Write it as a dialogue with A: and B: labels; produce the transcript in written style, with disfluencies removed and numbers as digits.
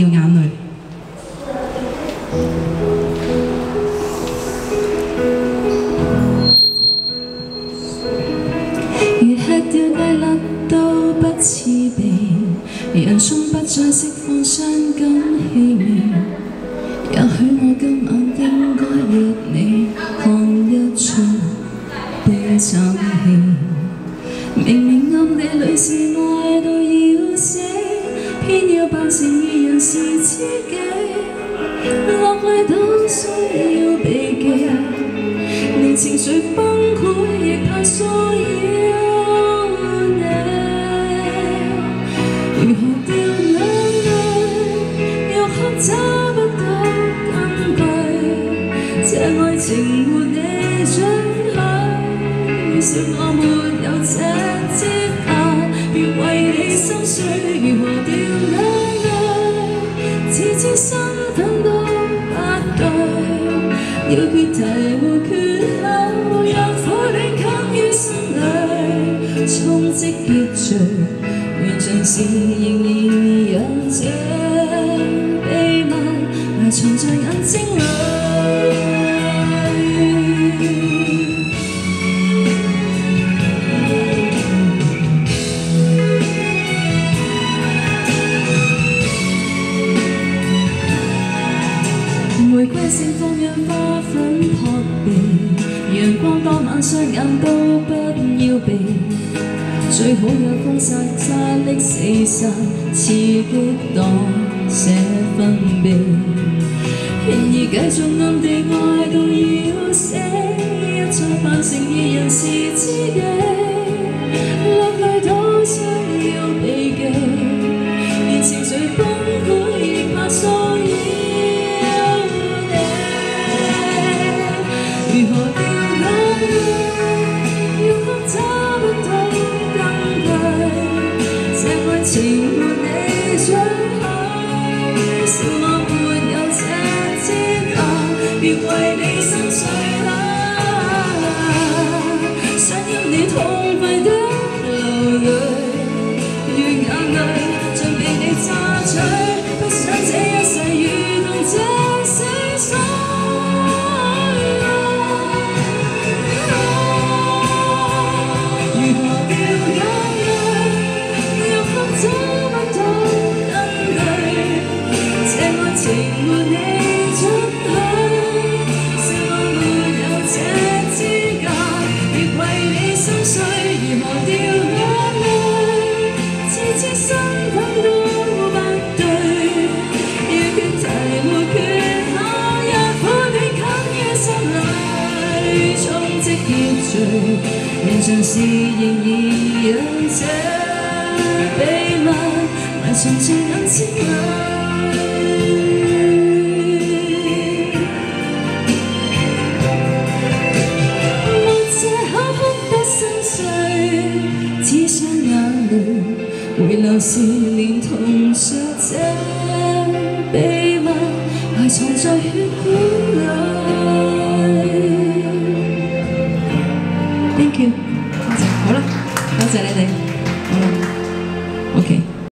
A: 掉眼淚。
B: 如吃掉芥辣都不刺鼻，人終不再釋放傷感氣味。也許我今晚應該約你看一出悲慘戲。明明暗地裏是愛到要死，偏要扮成二人是知己。落淚都需要避忌，連情緒崩潰亦怕騷擾你。如何掉眼淚，欲哭找不到根據，這愛情沒你准許，說我沒有這資格，別為你心碎。如何掉眼淚，自知身份都不對，要決題沒缺口，讓苦戀刻於心裏，充斥結序，完全是仍然有這秘密埋藏在眼睛裏。玫瑰盛放讓花粉撲鼻，陽光當晚雙眼都不要避，最好有風沙沙瀝死殺，刺激當這分泌。然而繼續暗地愛到要死，一再扮成二人是知己，落淚都需要避忌，連情緒崩潰亦怕騷擾。如何掉眼淚，要哭找不到根據，這愛情沒你准許，笑我沒有這資格，別為你心碎想因你痛快的流淚，如眼淚像被你榨取，不想這一世如同這死所。情沒你准許，笑我沒有這資格，別為你心碎。如何掉眼淚，自知身份都不對，要決題沒缺口，讓苦戀刻於心裏，充斥結序，人像是仍然有這秘密埋藏在眼睛裏。只想眼淚回流時，連同着這秘密埋藏在血。